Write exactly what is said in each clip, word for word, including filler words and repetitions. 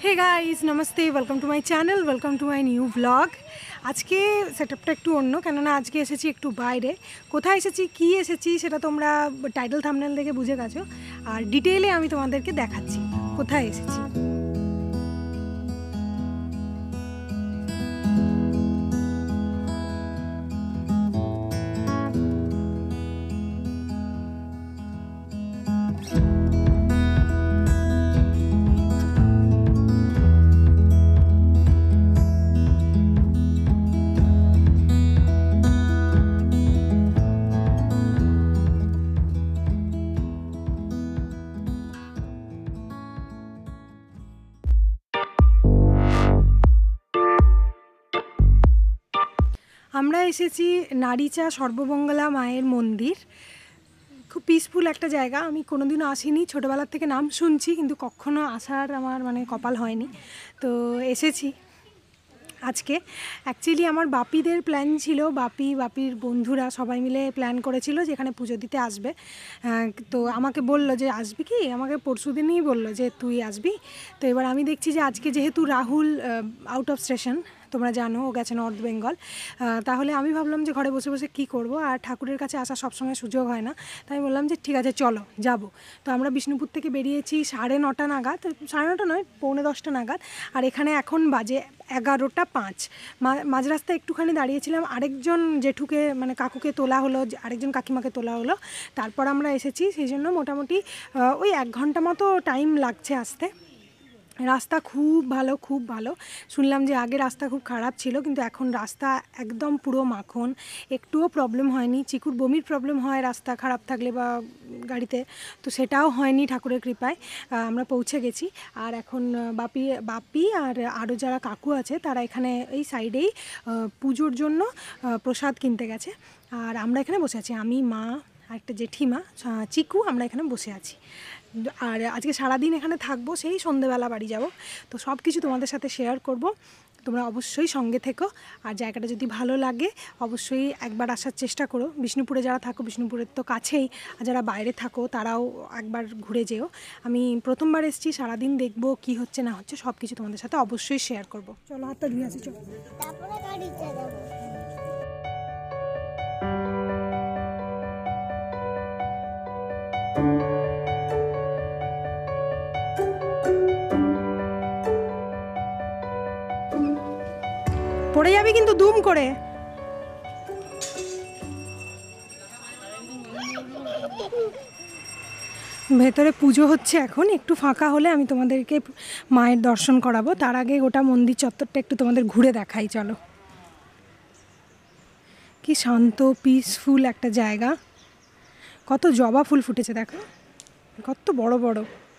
हे guys नमस्ते welcome to my channel welcome to my new vlog. আজকে সেটআপটা একটু অন্য, কেননা আজকে এসেছি একটু বাইরে। কোথায় এসেছি কি এসেছি সেটা তোমরা টাইটেল থাম্বনেল দেখে বুঝে গেছো, আর ডিটেইলে আমি তোমাদেরকে দেখাচ্ছি কোথায় এসেছি। আমরা এসেছি নারীচা সর্বমঙ্গলা মায়ের মন্দির। খুব পিসফুল একটা জায়গা। আমি কোনোদিনও আসিনি, ছোটোবেলার থেকে নাম শুনছি কিন্তু কখনো আসার আমার মানে কপাল হয়নি। তো এসেছি আজকে। অ্যাকচুয়ালি আমার বাপিদের প্ল্যান ছিল, বাপি বাপির বন্ধুরা সবাই মিলে প্ল্যান করেছিল যে এখানে পুজো দিতে আসবে। তো আমাকে বললো যে আসবি কি, আমাকে পরশু দিনই বললো যে তুই আসবি। তো এবার আমি দেখছি যে আজকে যেহেতু রাহুল আউট অফ স্টেশন, তোমরা জানো ও গেছে নর্থ বেঙ্গল, তাহলে আমি ভাবলাম যে ঘরে বসে বসে কি করব, আর ঠাকুরের কাছে আসার সবসময় সুযোগ হয় না। তাই বললাম যে ঠিক আছে চলো যাব। তো আমরা বিষ্ণুপুর থেকে বেরিয়েছি সাড়ে নটা নাগাদ, সাড়ে নটা নয় পৌনে দশটা নাগাদ, আর এখানে এখন বাজে এগারোটা পাঁচ। মাঝ রাস্তায় একটুখানি দাঁড়িয়েছিলাম, আরেকজন জেঠুকে মানে কাকুকে তোলা হলো, আরেকজন কাকিমাকে তোলা হলো, তারপর আমরা এসেছি। সেই জন্য মোটামুটি ওই এক ঘন্টা মতো টাইম লাগছে আসতে। রাস্তা খুব ভালো, খুব ভালো। শুনলাম যে আগে রাস্তা খুব খারাপ ছিল, কিন্তু এখন রাস্তা একদম পুরো মাখন, একটুও প্রবলেম হয়নি। চিকুর বমির প্রবলেম হয় রাস্তা খারাপ থাকলে বা গাড়িতে, তো সেটাও হয়নি ঠাকুরের কৃপায়। আমরা পৌঁছে গেছি। আর এখন বাপি বাপি আর আরও যারা কাকু আছে তারা এখানে এই সাইডেই পুজোর জন্য প্রসাদ কিনতে গেছে, আর আমরা এখানে বসে আছি। আমি, মা আর একটা জেঠিমা, চিকু, আমরা এখানে বসে আছি। আর আজকে সারাদিন এখানে থাকবো, সেই সন্ধেবেলা বাড়ি যাব। তো সব কিছু তোমাদের সাথে শেয়ার করব, তোমরা অবশ্যই সঙ্গে থেকো। আর জায়গাটা যদি ভালো লাগে অবশ্যই একবার আসার চেষ্টা করো। বিষ্ণুপুরে যারা থাকো, বিষ্ণুপুরের তো কাছেই, আর যারা বাইরে থাকো তারাও একবার ঘুরে যেও। আমি প্রথমবার এসেছি, সারাদিন দেখবো কি হচ্ছে না হচ্ছে, সব কিছু তোমাদের সাথে অবশ্যই শেয়ার করব। চলো হাতটা ধুয়ে আসি, চলো। পড়ে যাবি কিন্তু দুম করে। ভেতরে পুজো হচ্ছে এখন, একটু ফাঁকা হলে আমি তোমাদেরকে মায়ের দর্শন করাবো। তার আগে গোটা মন্দির চত্বরটা একটু তোমাদের ঘুরে দেখাই, চলো। কি শান্ত পিসফুল একটা জায়গা। কত জবা ফুল ফুটেছে দেখো, কত বড় বড়।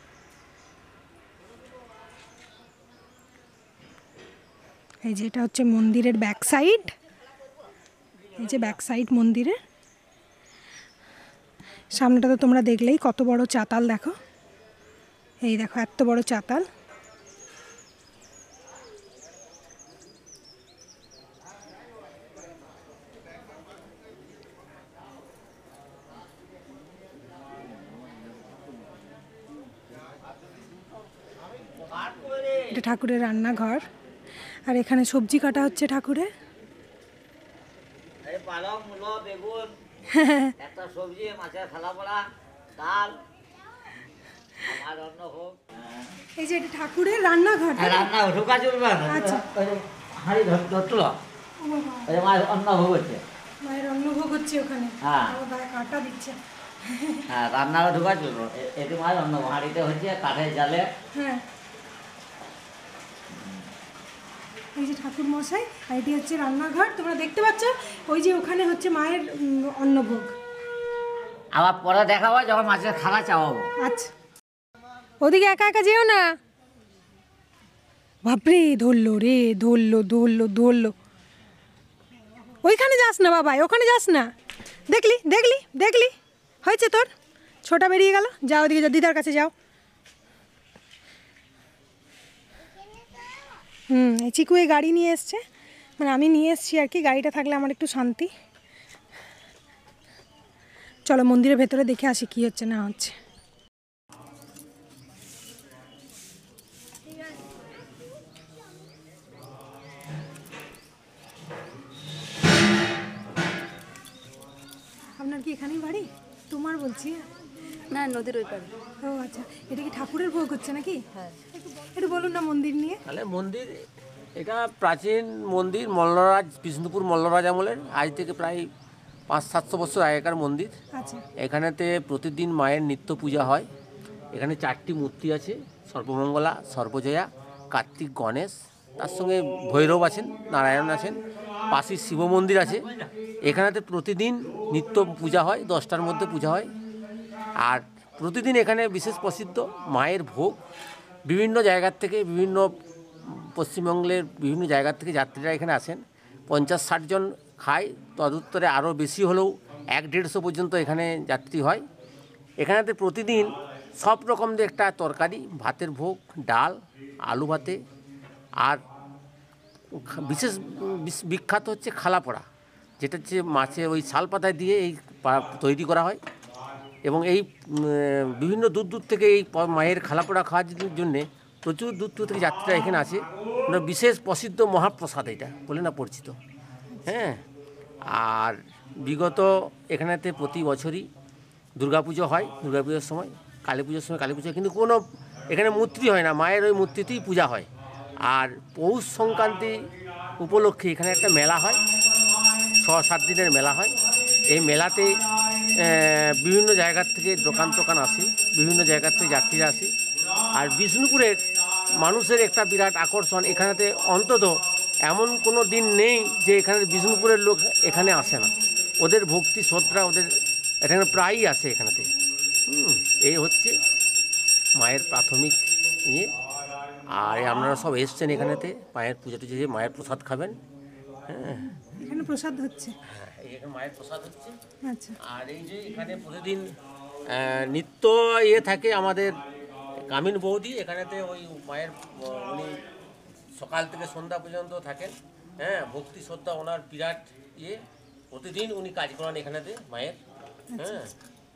এই যে এটা হচ্ছে মন্দিরের ব্যাক সাইড, এই যে ব্যাক সাইড মন্দিরের। সামনেটা তো তোমরা দেখলেই, কত বড় চাতাল দেখো, এই দেখো এত বড় চাতাল। এটা ঠাকুরের রান্নাঘর, আর এখানে সবজি কাটা হচ্ছে ঠাকুরের। এই যে এটা ঠাকুরের রান্নাঘর, আচ্ছা মায়ের অন্নভোগ হচ্ছে ওখানে, কাটা দিচ্ছে। হ্যাঁ, রান্নাঘর ঢোকা চলবো, এটি মায়ের অন্য হাঁড়িতে হচ্ছে কাঠের জালে। হ্যাঁ, এই যে ঠাকুর মশাই, আর এটি হচ্ছে রান্নাঘর, তোমরা দেখতে পাচ্ছ। ওই যে ওখানে হচ্ছে মায়ের অন্নভোগ। আবার পরে দেখাবো যখন মাছের খানা চাওয়াবো। আচ্ছা, ওদিকে একা একা যেও না। বাপরে, ধরলো রে, ধরলো ধরলো ধরলো। ওইখানে যাস না বাবা, ওখানে যাস না। দেখলি দেখলি দেখলি হয়েছে তোর, ছোটা বেরিয়ে গেল। যাও ওদিকে, যাও দিদার কাছে যাও। হুম, এই চিকু এই গাড়ি নিয়ে এসছে, মানে আমি নিয়ে এসছি আর কি। গাড়িটা থাকলে আমার একটু শান্তি। চলো মন্দিরের ভেতরে দেখে আসি কি হচ্ছে না হচ্ছে। কি এখানেই বাড়ি? তোমার বলছি। না, নদীর ওই পারে। ও আচ্ছা, এটা কি ঠাকুরের ভোগ হচ্ছে নাকি? হ্যাঁ। একটু বলুন না মন্দির নিয়ে। তাহলে মন্দির, এটা প্রাচীন মন্দির, মল্লরাজ বিষ্ণুপুর মল্লরাজ আমলের, আজ থেকে প্রায় পাঁচ সাতশো বছর আগেকার মন্দির। আচ্ছা এখানেতে প্রতিদিন মায়ের নিত্য পূজা হয়। এখানে চারটি মূর্তি আছে, সর্বমঙ্গলা, সর্বজয়া, কার্তিক, গণেশ, তার সঙ্গে ভৈরব আছেন, নারায়ণ আছেন, পাশের শিব মন্দির আছে। এখানেতে প্রতিদিন নিত্য পূজা হয়, দশটার মধ্যে পূজা হয়। আর প্রতিদিন এখানে বিশেষ প্রসিদ্ধ মায়ের ভোগ। বিভিন্ন জায়গার থেকে, বিভিন্ন পশ্চিমবঙ্গের বিভিন্ন জায়গার থেকে যাত্রীরা এখানে আসেন। পঞ্চাশ ষাট জন খায়, তদুত্তরে আরও বেশি হলেও এক দেড়শো পর্যন্ত এখানে যাত্রী হয়। এখানেতে প্রতিদিন সব রকমের একটা তরকারি, ভাতের ভোগ, ডাল, আলু ভাতে, আর বিশেষ বিশ- বিখ্যাত হচ্ছে খালাপোড়া, যেটা হচ্ছে মাছের ওই শাল পাতায় দিয়ে এই পা- তৈরি করা হয়। এবং এই উম, বিভিন্ন দূর দূর থেকে এই প- মায়ের খালাপোড়া খাওয়ার জন্যে প্রচুর দূর দূর থেকে যাত্রীরা এখানে আসে। মানে বিশেষ প্রসিদ্ধ মহাপ্রসাদ এটা বলে না পরিচিত। হ্যাঁ, আর বিগত এখানেতে প্রতি বছরই দুর্গাপুজো হয়, দুর্গাপুজোর সময়, কালী পুজোর সময় কালী পুজো, কিন্তু কোনো এখানে মূর্তি হয় না, মায়ের ওই মূর্তিতেই পূজা হয়। আর পৌষ সংক্রান্তি উপলক্ষে এখানে একটা মেলা হয়, ছ সাত দিনের মেলা হয়। এই মেলাতে আহ, বিভিন্ন জায়গার থেকে দোকান টোকান আসে, বিভিন্ন জায়গার থেকে যাত্রীরা আসে। আর বিষ্ণুপুরের মানুষের একটা বিরাট আকর্ষণ, এখানেতে অন্তত এমন কোনো দিন নেই যে এখানে বিষ্ণুপুরের লোক এখানে আসে না। ওদের ভক্তি শ্রদ্ধা ওদের এখানে প্রায়ই আসে এখানেতে। হুম, এই হচ্ছে মায়ের প্রাথমিক ইয়ে। আর আপনারা সব এসছেন এখানেতে মায়ের পুজো টুজো দিয়ে মায়ের প্রসাদ খাবেন। হ্যাঁ, এখানে প্রসাদ হচ্ছে। হ্যাঁ, এই এখানে মায়ের প্রসাদ হচ্ছে। আচ্ছা আর এই যে এখানে প্রতিদিন আহ, নিত্য ইয়ে থাকে আমাদের কামিন বৌদি, এখানেতে ওই মায়ের আহ, উনি সকাল থেকে সন্ধ্যা পর্যন্ত থাকেন। হ্যাঁ, ভক্তি শ্রদ্ধা ওনার বিরাট ইয়ে, প্রতিদিন উনি কাজ করেন এখানেতে মায়ের। হ্যাঁ,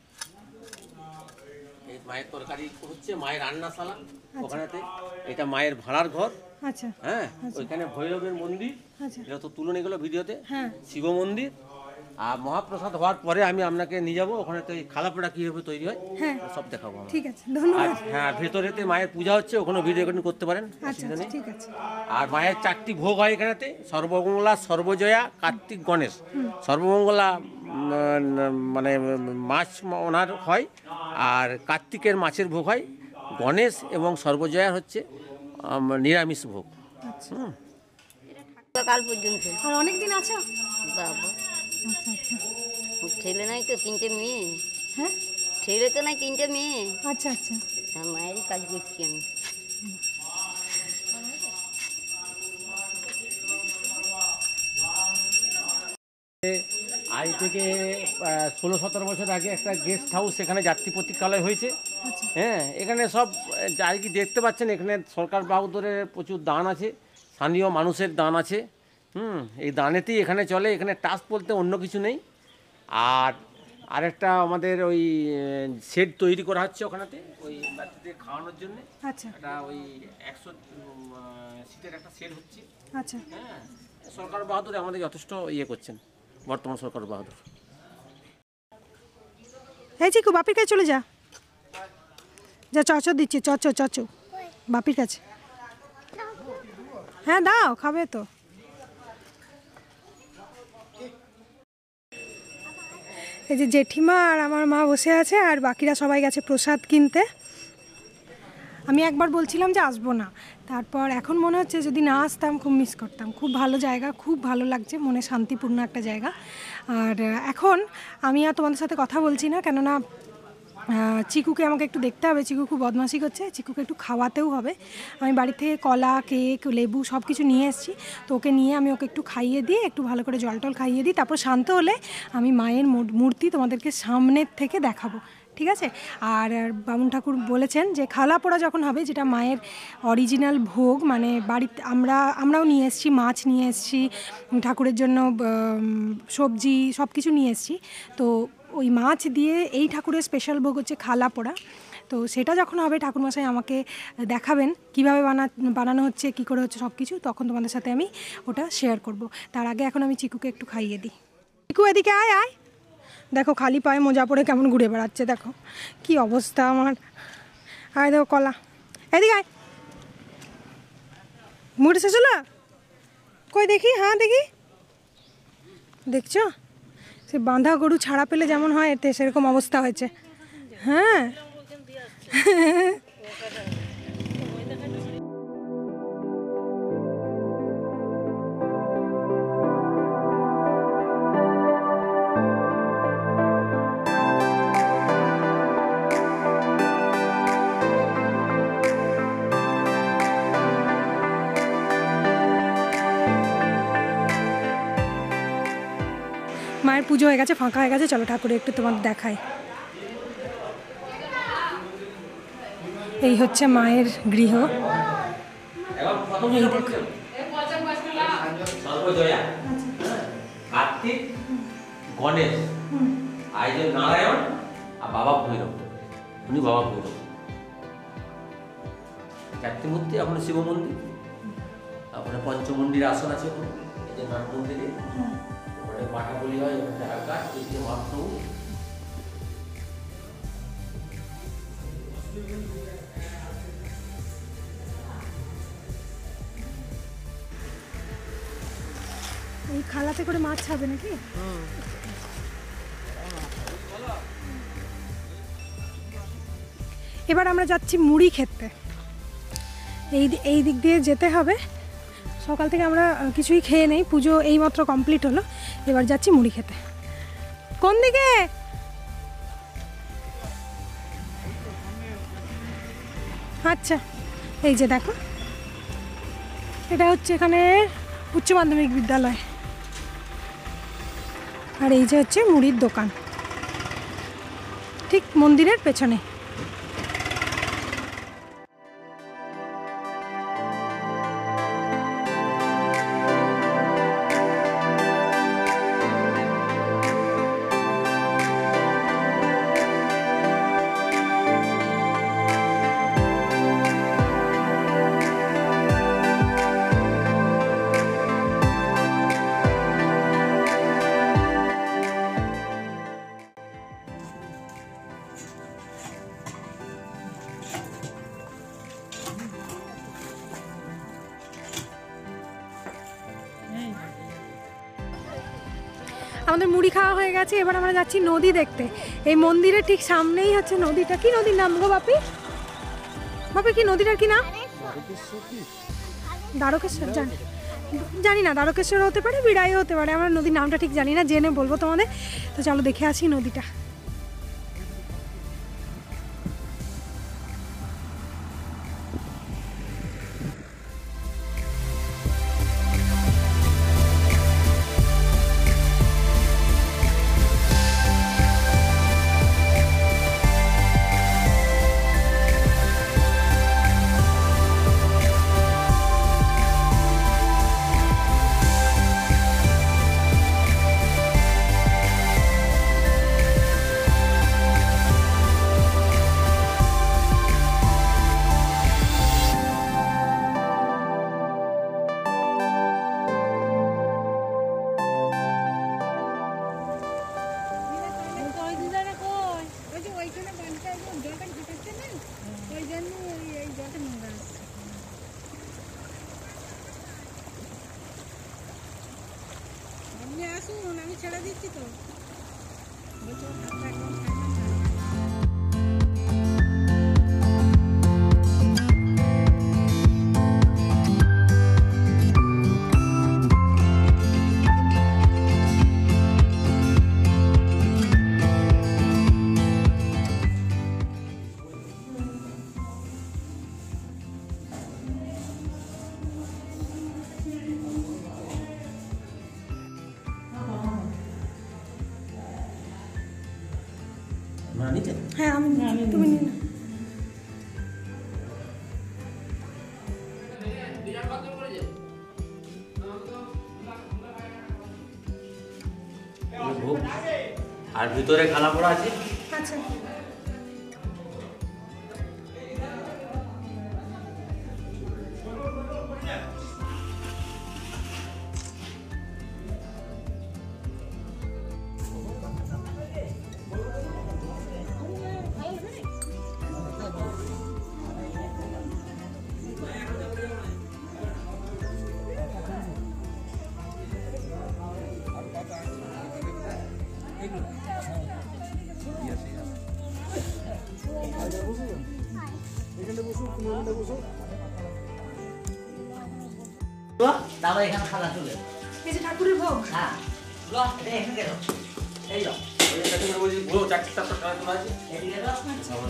এই মায়ের তরকারি হচ্ছে মায়ের রান্নাশালা ওখানেতে, এটা মায়ের ভাড়ার ঘর। আচ্ছা হ্যাঁ, ওইখানে ভৈরবের মন্দির, আচ্ছা এটা তো তুলন এগুলো ভিডিওতে, হ্যাঁ শিব মন্দির। আর মহাপ্রসাদ হওয়ার পরে আমি আপনাকে নিয়ে যাবো ওখানে, তো এই খালাপোড়া কীভাবে তৈরি হয় হ্যাঁ সব দেখাবো আমরা। ঠিক আছে, আর ধন্যবাদ। হ্যাঁ, ভেতরেতে মায়ের পূজা হচ্ছে, ওখানে ভিডিও রেকর্ডিং করতে পারেন, আচ্ছা অসুবিধা আচ্ছা নেই। ঠিক আছে। আর মায়ের চারটি ভোগ হয় এখানেতে, সর্বমঙ্গলা, সর্বজয়া, কার্তিক, গণেশ। সর্বমঙ্গলা উম, মানে মাছ ওনার হয়, আর কার্তিকের মাছের ভোগ হয়, গণেশ এবং সর্বজয়ার হচ্ছে উম, নিরামিষ ভোগ। আচ্ছা হুম, কাল পর্যন্ত। আর অনেক দিন আছো? বাবা, আচ্ছা আচ্ছা ছেলে নাই তো, তিনটে মেয়ে। হ্যাঁ ছেলে তো নাই, তিনটে মেয়ে। আচ্ছা আচ্ছা আর মায়েরই কাজ করছি আমি। আজ থেকে ষোলো সতেরো বছর আগে একটা গেস্ট হাউস এখানে যাত্রী প্রতীক্ষালয় হয়েছে। আচ্ছা হ্যাঁ, এখানে সব যা কি দেখতে পাচ্ছেন, এখানে সরকার বাহুদরের প্রচুর দান আছে, স্থানীয় মানুষের দান আছে। হুম, এই দানেতেই এখানে চলে, এখানে টাস্ক বলতে অন্য কিছু নেই। আর আরেকটা আমাদের ওই শেড তৈরি করা হচ্ছে ওখানেতে, ওই যাত্রীদের খাওয়ানোর জন্য আচ্ছা একটা ওই একশো সিটের একটা শেড হচ্ছে। আচ্ছা হ্যাঁ, সরকার বাহাদুর আমাদের যথেষ্ট ইয়ে করছেন, বর্তমান সরকার বাহাদুর। এই চিকু বাপির কাছে চলে যা, যা চচো দিচ্ছি, চচো চচো বাপির কাছে। হ্যাঁ দাও, খাবে তো। এই যে জেঠিমা আর আমার মা বসে আছে, আর বাকিরা সবাই গেছে প্রসাদ কিনতে। আমি একবার বলছিলাম যে আসবো না, তারপর এখন মনে হচ্ছে যদি না আসতাম খুব মিস করতাম। খুব ভালো জায়গা, খুব ভালো লাগছে, মনে শান্তিপূর্ণ একটা জায়গা। আর এখন আমি আর তোমাদের সাথে কথা বলছি না, কেননা আহ, চিকুকে আমাকে একটু দেখতে হবে। চিকু খুব বদমাশি করছে, চিকুকে একটু খাওয়াতেও হবে। আমি বাড়ি থেকে কলা, কেক, লেবু সব কিছু নিয়ে এসেছি, তো ওকে নিয়ে আমি ওকে একটু খাইয়ে দিয়ে, একটু ভালো করে জল টল খাইয়ে দিই, তারপর শান্ত হলে আমি মায়ের মূর্তি তোমাদেরকে সামনের থেকে দেখাবো, ঠিক আছে? আর বামুন ঠাকুর বলেছেন যে খালাপোড়া যখন হবে, যেটা মায়ের অরিজিনাল ভোগ, মানে বাড়িতে আমরা আমরাও নিয়ে এসেছি, মাছ নিয়ে এসেছি ঠাকুরের জন্য, সবজি সব কিছু নিয়ে এসেছি। তো ওই মাছ দিয়ে এই ঠাকুরের স্পেশাল ভোগ হচ্ছে খালাপোড়া। তো সেটা যখন হবে ঠাকুরমশাই আমাকে দেখাবেন কীভাবে বানা বানানো হচ্ছে, কী করে হচ্ছে সব কিছু, তখন তোমাদের সাথে আমি ওটা শেয়ার করব। তার আগে এখন আমি চিকুকে একটু খাইয়ে দিই। চিকু এদিকে আয় আয়, দেখো খালি পায়ে মোজা পরে কেমন ঘুরে বেড়াচ্ছে, দেখো কি অবস্থা আমার। আয় দেখো কলা, এদিকে আয়, মুড়ে শেষ হলো? কই দেখি, হ্যাঁ দেখি, দেখছো সে বাঁধা গরু ছাড়া পেলে যেমন হয় এতে সেরকম অবস্থা হয়েছে। হ্যাঁ মায়ের পুজো হয়ে গেছে, ফাঁকা হয়ে গেছে, চলো ঠাকুরে একটু তোমার দেখায়। এই হচ্ছে মায়ের গৃহ, এই দেখো। সর্বজয়া, কার্তিক, গণেশ, আইজন নারায়ণ আর বাবা ভৈরব, উনি বাবা ভৈরব। চারটি মূর্তি, এখন শিব মন্দির, তারপরে পঞ্চমন্দির আসন আছে ওখানে, এই যে নাট মন্দিরে ওখানে পাঠা বলি হয়, ওখানে আকাশ, এই যে মহাপ্রভু। এই খালাতে করে মাছ ছাড়বে নাকি? এবার আমরা যাচ্ছি মুড়ি খেতে। এই এই দিক দিয়ে যেতে হবে। সকাল থেকে আমরা কিছুই খেয়ে নেই, পুজো এইমাত্র কমপ্লিট হলো, এবার যাচ্ছি মুড়ি খেতে। কোন দিকে? আচ্ছা, এই যে দেখো, এটা হচ্ছে এখানে উচ্চ মাধ্যমিক বিদ্যালয়, আর এই যে হচ্ছে মুড়ির দোকান, ঠিক মন্দিরের পেছনে। আমাদের মুড়ি খাওয়া হয়ে গেছে, এবার আমরা যাচ্ছি নদী দেখতে। এই মন্দিরের ঠিক সামনেই হচ্ছে নদীটা। কি নদীর নাম গো বাপি? বাপি কি নদীটার কি নাম? দ্বারকেশ্বর, জানি জানি না, দ্বারকেশ্বর হতে পারে, বিড়াই হতে পারে, আমরা নদীর নামটা ঠিক জানি না, জেনে বলবো তোমাদের। তো চলো দেখে আসি নদীটা। আমি ছেড়ে দিচ্ছি তো। হ্যাঁ আমি, তুমি নিয়ে ভোগ আর ভিতরে খানা পড়া আছে। আচ্ছা, তো তারপর এখানে খালা চলে এলো। এই যে ঠাকুরের ভোগ। হ্যাঁ লো এটা এখানে গেল এই লো ওই যে কাকিমার বলছি পুরো চারটে চারটে টাকা তোলা আছে। এদিকে গেল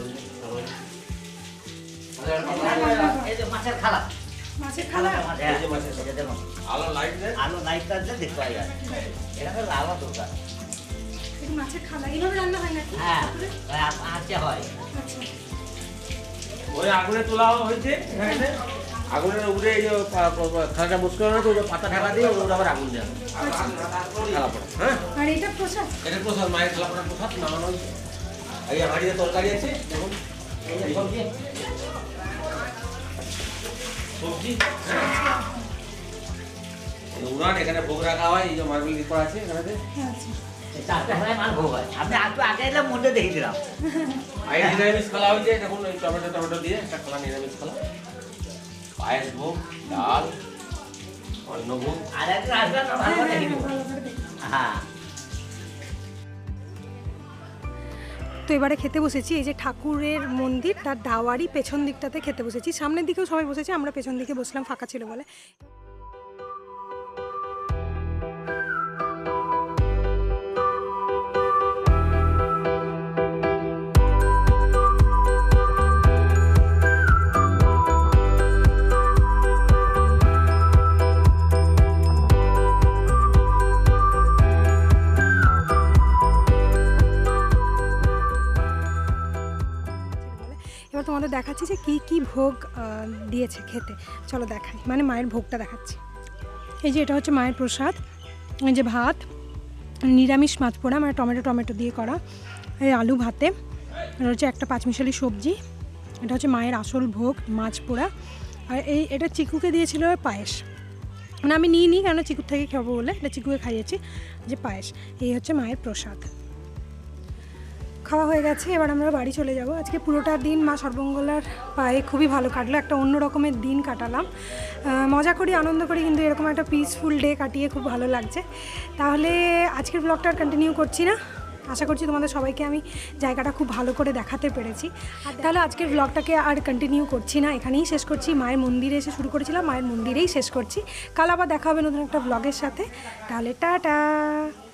এই যে মাছের খালা মাছের থালা। মাছ এই যে মাছের এই যে দেখুন আলো লাইট দেয়। আলো লাইট টাইট দেখতে পাওয়া যায় এখানে আলো দরকার এই মাছের থালা এইভাবে রান্না হয় নাকি? হ্যাঁ ঠাকুরের? আচ্ছা হয় আচ্ছা। ওই আগুনে তোলা হয়েছে এখানে, আগুনের উপরে এই যে পা- পা- পা- খানাটা মুসকানো আছে, ওটা পাতা ঢাকা দিয়ে ওটা আবার আগুন দেওয়া থালা পড়া। হ্যাঁ আর এটা প্রসাদ? এটা প্রসাদ, মায়ের থালা পড়ার প্রসাদ নামানো হয়েছে। এই হাঁড়িতে তরকারি আছে দেখুন, এই যে সবজি সবজি উনান, এখানে ভোগ রাখা হয়, এই যে মার্বেল করা আছে এখানে। আচ্ছা। এই চারটে হয় মাছ ভোগ হয় আপনি একটু আগে এলে মধ্যে দেখে দিলাম আর এই নিরামিষ খালা হয়েছে দেখুন, ওই টমেটো টমেটো দিয়ে একটা খালা নিরামিষ খালা, পায়েস ভোগ, ডাল, অন্ন ভোগ। আর একদিন আসবেন না ভালো করে দেখে দিব ভালো করে দেখি। হ্যাঁ তো এবারে খেতে বসেছি, এই যে ঠাকুরের মন্দির তার দাওয়ারি পেছন দিকটাতে খেতে বসেছি। সামনের দিকেও সবাই বসেছে, আমরা পেছন দিকে বসলাম, ফাঁকা ছিল বলে। এবার তোমাদের দেখাচ্ছি যে কী কী ভোগ আহ, দিয়েছে খেতে। চলো দেখাই, মানে মায়ের ভোগটা দেখাচ্ছি। এই যে এটা হচ্ছে মায়ের প্রসাদ, এই যে ভাত, নিরামিষ মাছ পোড়া মানে টমেটো টমেটো দিয়ে করা, এই আলু ভাতে, এটা হচ্ছে একটা পাঁচমিশালি সবজি, এটা হচ্ছে মায়ের আসল ভোগ মাছ পোড়া, আর এই এটা চিকুকে দিয়েছিল পায়েস, মানে আমি নিই নি কেন চিকুর থেকে খাবো বলে, এটা চিকুকে খাইয়েছি যে পায়েস। এই হচ্ছে মায়ের প্রসাদ। খাওয়া হয়ে গেছে, এবার আমরা বাড়ি চলে যাব। আজকে পুরোটা দিন মা সর্বমঙ্গলার পায়ে খুবই ভালো কাটলো, একটা অন্য রকমের দিন কাটালাম, আহ, মজা করি আনন্দ করি, কিন্তু এরকম একটা পিসফুল ডে কাটিয়ে খুব ভালো লাগছে। তাহলে আজকের ব্লগটা আর কন্টিনিউ করছি না, আশা করছি তোমাদের সবাইকে আমি জায়গাটা খুব ভালো করে দেখাতে পেরেছি। আর তাহলে আজকের ব্লগটাকে আর কন্টিনিউ করছি না, এখানেই শেষ করছি। মায়ের মন্দিরে এসে শুরু করেছিলাম, মায়ের মন্দিরেই শেষ করছি। কাল আবার দেখা হবে নতুন একটা ব্লগের সাথে, তাহলে টাটা।